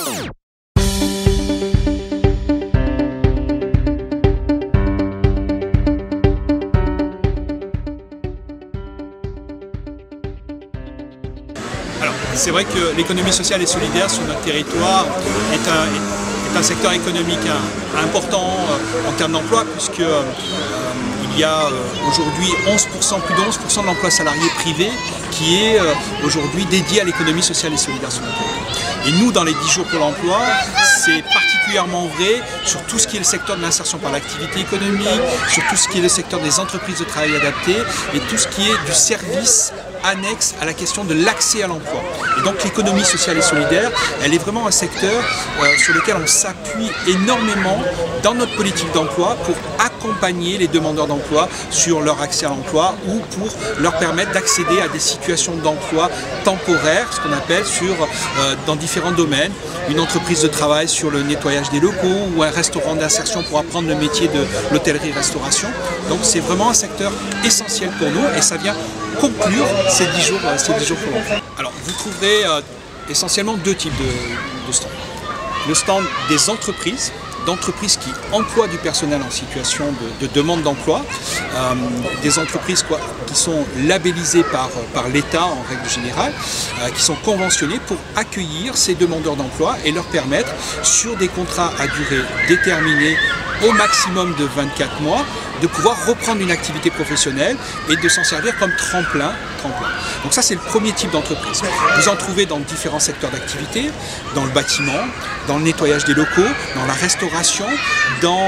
Alors, c'est vrai que l'économie sociale et solidaire sur notre territoire est un secteur économique important en termes d'emploi, puisque il y a aujourd'hui plus de 11% de l'emploi salarié privé qui est aujourd'hui dédié à l'économie sociale et solidaire sur notre territoire. Et nous, dans les 10 jours pour l'emploi, c'est particulièrement vrai sur tout ce qui est le secteur de l'insertion par l'activité économique, sur tout ce qui est le secteur des entreprises de travail adapté et tout ce qui est du service annexe à la question de l'accès à l'emploi. Et donc l'économie sociale et solidaire, elle est vraiment un secteur sur lequel on s'appuie énormément dans notre politique d'emploi pour accompagner les demandeurs d'emploi sur leur accès à l'emploi ou pour leur permettre d'accéder à des situations d'emploi temporaires, ce qu'on appelle dans différents domaines. Une entreprise de travail sur le nettoyage des locaux ou un restaurant d'insertion pour apprendre le métier de l'hôtellerie-restauration. Donc c'est vraiment un secteur essentiel pour nous et ça vient conclure ces 10 jours pour l'emploi. Alors vous trouverez essentiellement deux types de stands. Le stand des entreprises qui emploient du personnel en situation de demande d'emploi, des entreprises qui sont labellisées par l'État en règle générale, qui sont conventionnées pour accueillir ces demandeurs d'emploi et leur permettre, sur des contrats à durée déterminée au maximum de 24 mois, de pouvoir reprendre une activité professionnelle et de s'en servir comme tremplin. Donc ça, c'est le premier type d'entreprise. Vous en trouvez dans différents secteurs d'activité, dans le bâtiment, dans le nettoyage des locaux, dans la restauration, dans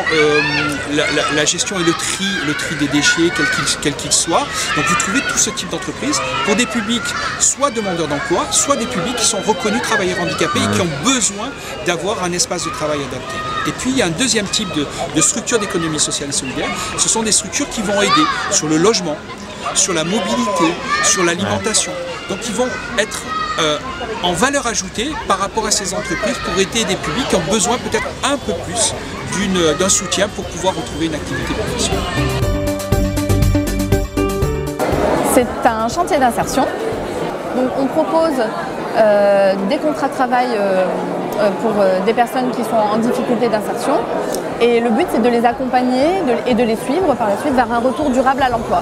la gestion et le tri des déchets, quels qu'ils soient. Donc vous trouvez tout ce type d'entreprise pour des publics soit demandeurs d'emploi, soit des publics qui sont reconnus travailleurs handicapés et qui ont besoin d'avoir un espace de travail adapté. Et puis il y a un deuxième type de structure d'économie sociale et solidaire. Ce sont des structures qui vont aider sur le logement, sur la mobilité, sur l'alimentation. Donc ils vont être en valeur ajoutée par rapport à ces entreprises pour aider des publics qui ont besoin peut-être un peu plus d'un soutien pour pouvoir retrouver une activité professionnelle. C'est un chantier d'insertion. Donc on propose des contrats de travail pour des personnes qui sont en difficulté d'insertion. Et le but, c'est de les accompagner et de les suivre par la suite vers un retour durable à l'emploi.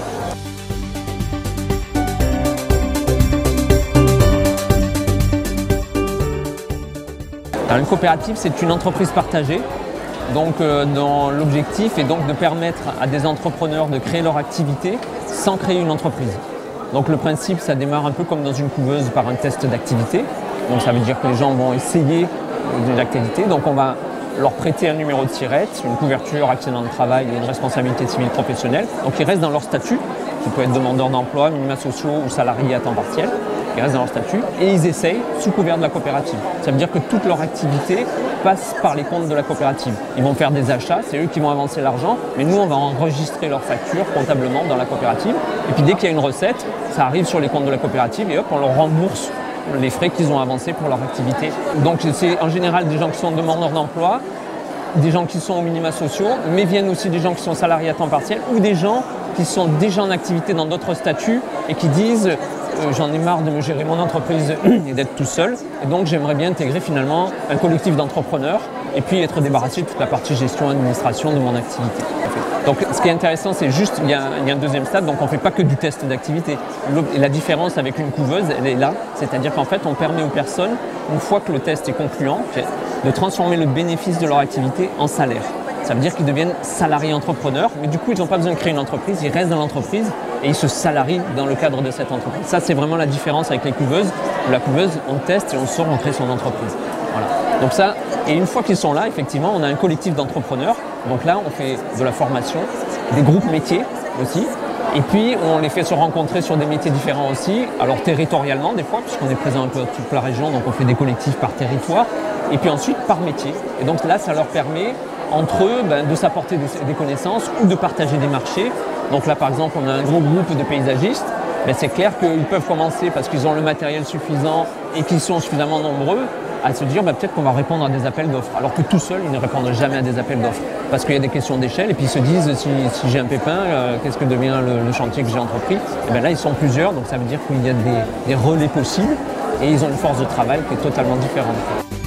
Alors, une coopérative, c'est une entreprise partagée. Donc, dont l'objectif est donc de permettre à des entrepreneurs de créer leur activité sans créer une entreprise. Donc le principe, ça démarre un peu comme dans une couveuse par un test d'activité. Donc ça veut dire que les gens vont essayer une activité. Donc on va leur prêter un numéro de tirette, une couverture, accident de travail et une responsabilité civile professionnelle. Donc ils restent dans leur statut, qui peut être demandeur d'emploi, minima sociaux ou salariés à temps partiel. Ils restent dans leur statut et ils essayent sous couvert de la coopérative. Ça veut dire que toute leur activité passe par les comptes de la coopérative. Ils vont faire des achats, c'est eux qui vont avancer l'argent, mais nous on va enregistrer leurs factures comptablement dans la coopérative. Et puis dès qu'il y a une recette, ça arrive sur les comptes de la coopérative et hop, on leur rembourse les frais qu'ils ont avancés pour leur activité. Donc c'est en général des gens qui sont demandeurs d'emploi, des gens qui sont aux minima sociaux, mais viennent aussi des gens qui sont salariés à temps partiel ou des gens qui sont déjà en activité dans d'autres statuts et qui disent j'en ai marre de me gérer mon entreprise et d'être tout seul. Et donc j'aimerais bien intégrer finalement un collectif d'entrepreneurs et puis être débarrassé de toute la partie gestion et administration de mon activité. Donc ce qui est intéressant, c'est juste, il y a un deuxième stade, donc on ne fait pas que du test d'activité. Et la différence avec une couveuse, elle est là, c'est-à-dire qu'en fait on permet aux personnes, une fois que le test est concluant, de transformer le bénéfice de leur activité en salaire. Ça veut dire qu'ils deviennent salariés entrepreneurs, mais du coup ils n'ont pas besoin de créer une entreprise, ils restent dans l'entreprise et ils se salarient dans le cadre de cette entreprise. Ça c'est vraiment la différence avec les couveuses. La couveuse, on teste et on sort, on crée son entreprise. Voilà. Donc ça, et une fois qu'ils sont là, effectivement, on a un collectif d'entrepreneurs. Donc là, on fait de la formation, des groupes métiers aussi. Et puis, on les fait se rencontrer sur des métiers différents aussi. Alors territorialement des fois, puisqu'on est présent un peu dans toute la région, donc on fait des collectifs par territoire. Et puis ensuite, par métier. Et donc là, ça leur permet entre eux de s'apporter des connaissances ou de partager des marchés. Donc là, par exemple, on a un gros groupe de paysagistes. C'est clair qu'ils peuvent commencer parce qu'ils ont le matériel suffisant et qu'ils sont suffisamment nombreux à se dire peut-être qu'on va répondre à des appels d'offres. Alors que tout seul, ils ne répondent jamais à des appels d'offres. Parce qu'il y a des questions d'échelle et puis ils se disent si j'ai un pépin, qu'est-ce que devient le chantier que j'ai entrepris? Et bien là, ils sont plusieurs, donc ça veut dire qu'il y a des relais possibles et ils ont une force de travail qui est totalement différente.